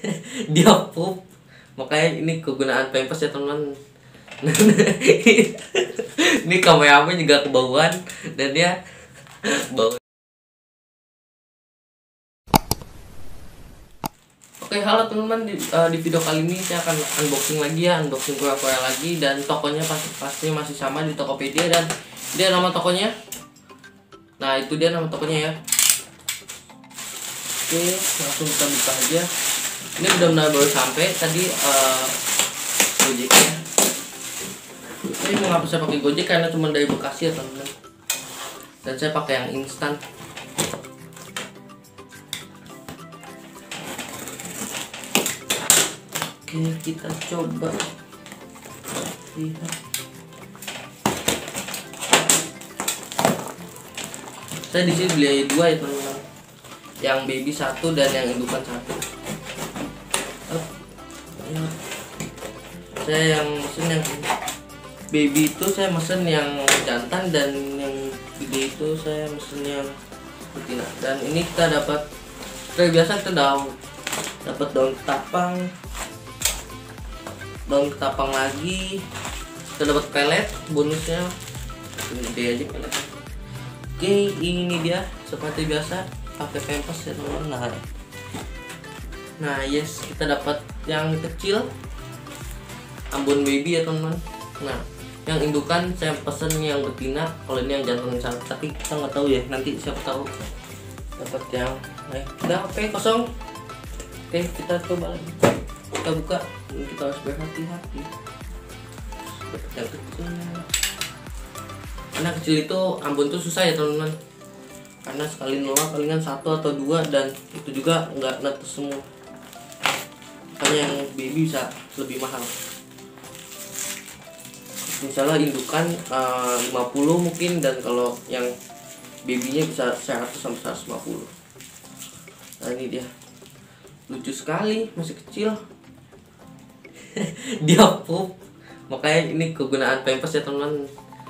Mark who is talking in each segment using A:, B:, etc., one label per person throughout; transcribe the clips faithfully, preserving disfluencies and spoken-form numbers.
A: Dia pup, makanya ini kegunaan pampers ya teman. Ini kameramen juga kebauan dan dia bau. Oke, halo teman-teman, di, uh, di video kali ini saya akan unboxing lagi ya, unboxing kura-kura lagi, dan tokonya pasti pastinya masih sama di Tokopedia, dan dia nama tokonya. Nah, itu dia nama tokonya ya. Oke, langsung kita buka aja. Ini benar-benar baru sampai tadi uh, Gojeknya. Ini mengapa saya pakai Gojek, karena cuma dari Bekasi ya teman-teman. Dan saya pakai yang instan. Oke, kita coba lihat. Saya di sini beli dua ya teman-teman. Yang baby satu dan yang indukan satu. Saya yang mesen yang baby itu saya mesen yang jantan, dan yang gede itu saya mesen yang betina. Dan ini kita dapat seperti biasa, kita daun dapat daun ketapang, daun ketapang lagi, kita dapat pelet bonusnya. Ini gede aja pelet. Oke, ini dia seperti biasa pakai pampers ya teman-teman. Nah, nah yes, kita dapat yang kecil Ambon baby ya teman-teman. Nah, yang indukan saya pesen yang betina, kalau ini yang jantan sana, tapi kita nggak tahu ya, nanti siapa tahu dapat yang eh, udah oke okay, kosong. Oke, kita coba lagi, kita buka. Ini kita harus berhati-hati. Yang kecil, karena kecil itu Ambon tuh susah ya teman-teman, karena sekali nolak palingan satu atau dua, dan itu juga nggak netes semua. Makanya yang baby bisa lebih mahal. Misalnya indukan uh, lima puluh mungkin, dan kalau yang babynya bisa seratus sampai seratus lima puluh. Nah, ini dia, lucu sekali, masih kecil. Dia pup, makanya ini kegunaan pampers ya teman-teman.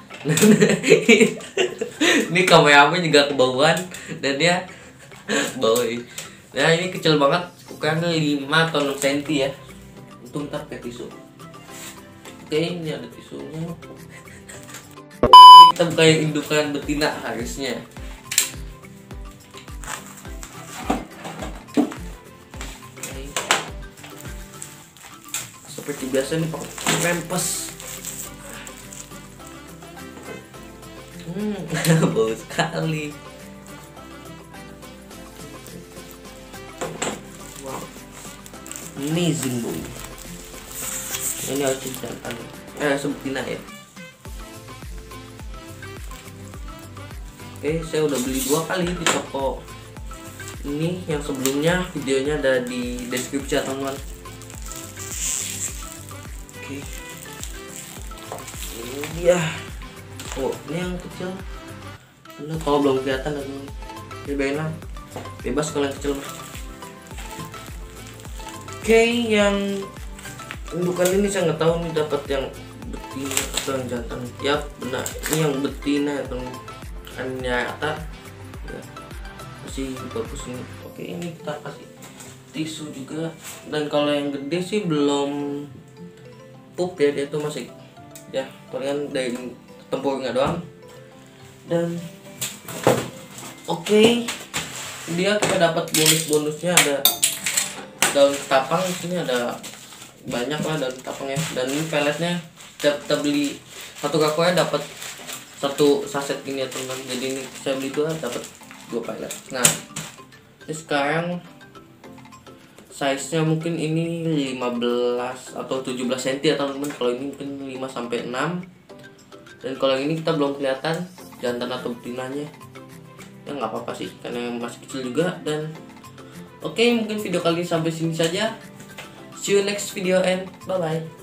A: Ini kameramen juga kebauan dan dia bau. Nah, ini kecil banget, ukurannya lima atau enam sentimeter ya. Untung ntar pakai tisu. Oke, ini ada tisunya. Ini kita buka yang indukan betina harusnya. Oke. Seperti biasa nih pakai pampers. Hmm, bau sekali. Wow, amazing bau. Ini harus jantan, eh sebetina ya. Oke, saya udah beli dua kali di toko ini. Yang sebelumnya videonya ada di deskripsi teman-teman. Oke, ini dia. Oh, ini yang kecil. Ini kalau belum kelihatan dan ini bebas kalau yang kecil. Oke, yang indukan ini saya nggak tahu nih dapat yang betina atau yang jantan. Ya benar, ini yang betina ya teman. Ternyata ya, masih bagus ini. Oke, ini kita kasih tisu juga. Dan kalau yang gede sih belum pup ya, dia tuh masih ya palingan dari tempurnya doang. Dan oke, okay, dia kita dapat bonus-bonusnya, ada daun ketapang. Di sini ada banyak lah daun ketapangnya, dan ini peletnya kita, kita beli satu kakonya dapat satu saset gini ya teman. Jadi ini saya beli dua dapat dua pelet. Nah, ini sekarang size nya mungkin ini lima belas atau tujuh belas sentimeter ya teman-teman. Kalau ini mungkin lima sampai enam. Dan kalau yang ini kita belum kelihatan jantan atau betinanya. Ya nggak apa-apa sih, karena masih kecil juga. Dan oke, okay, mungkin video kali ini sampai sini saja. See you next video and bye bye.